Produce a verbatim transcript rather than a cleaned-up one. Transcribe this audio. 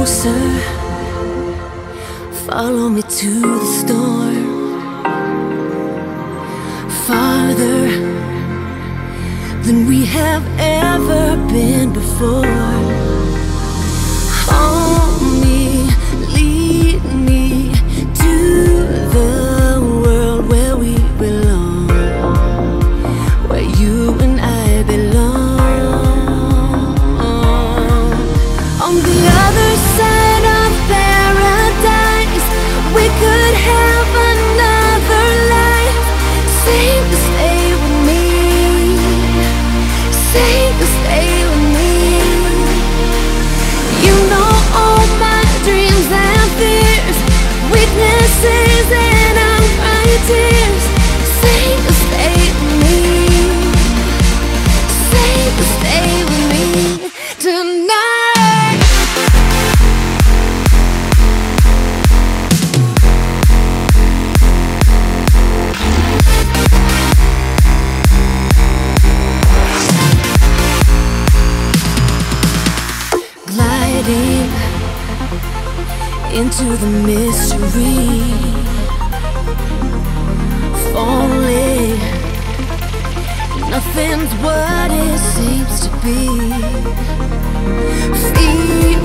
closer, follow me to the storm, farther than we have ever been before. Hold me, lead me to the world where we belong, where you and I belong. On the other side of paradise, we could have another life. Save to stay with me, save to stay with me. You know all my dreams and fears, weaknesses and I'm crying tears. Save to stay with me, save to stay with me tonight. Gliding into the mystery, falling, nothing's what it seems to be. Feel